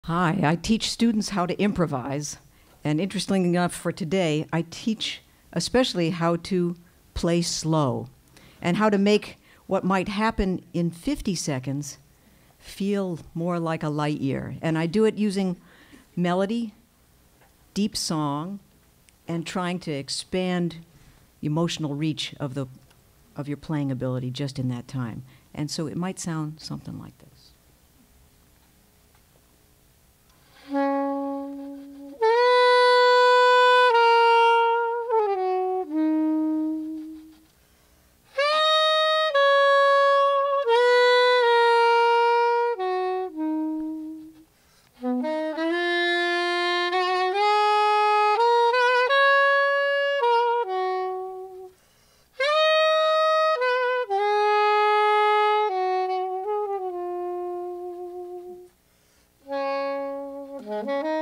Hi, I teach students how to improvise, and interestingly enough for today, I teach especially how to play slow and how to make what might happen in 50 seconds feel more like a light year. And I do it using melody, deep song, and trying to expand the emotional reach of your playing ability just in that time. And so it might sound something like this. Mm-hmm.